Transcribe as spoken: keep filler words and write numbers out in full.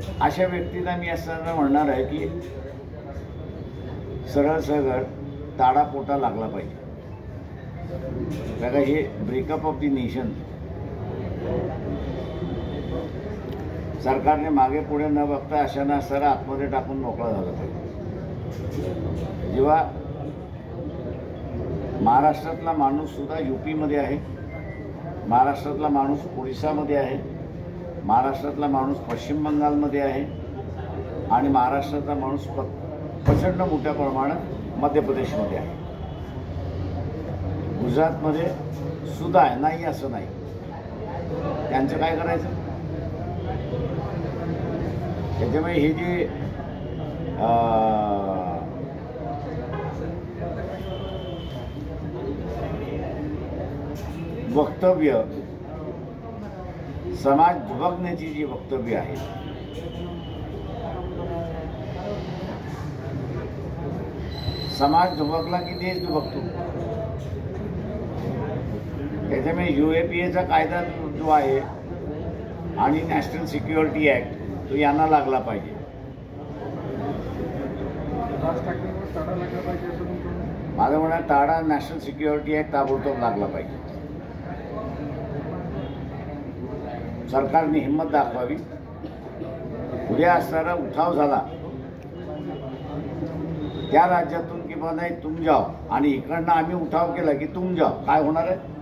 अशा व्यक्तींना मी असं म्हणणार आहे की सरळ सरळ ताडा पोटा लागला पाहिजे. बघा, हे ब्रेकअप ऑफ द नेशन सरकारने मागे पुढे न बघता अशांना सरळ आतमध्ये टाकून मोकळा झाला पाहिजे. जेव्हा महाराष्ट्रातला माणूस सुद्धा यूपीमध्ये आहे, महाराष्ट्रातला माणूस ओडिशामध्ये आहे, महाराष्ट्रातला माणूस पश्चिम बंगालमध्ये आहे आणि महाराष्ट्रातला माणूस प्रचंड मोठ्या प्रमाणात मध्य प्रदेशमध्ये आहे, गुजरातमध्ये सुद्धा आहे. नाही असं नाही. त्यांचं काय करायचं? त्याच्यामुळे हे जे वक्तव्य, समाज दुभगण्याची जी वक्तव्य आहेत, समाज दुभगला की देश दुभगतो. त्याच्यामुळे यू ए पी एचा कायदा जो आहे आणि नॅशनल सिक्युरिटी ॲक्ट तो यांना लागला पाहिजे. माझं म्हणणं टाळा नॅशनल सिक्युरिटी ॲक्ट ताबडतोब लागला पाहिजे. सरकारने हिंमत दाखवावी. उद्या असणारा उठाव झाला त्या राज्यातून किंवा नाही तुम जाओ आणि इकडनं आम्ही उठाव केला की तुम जाओ, काय होणार आहे?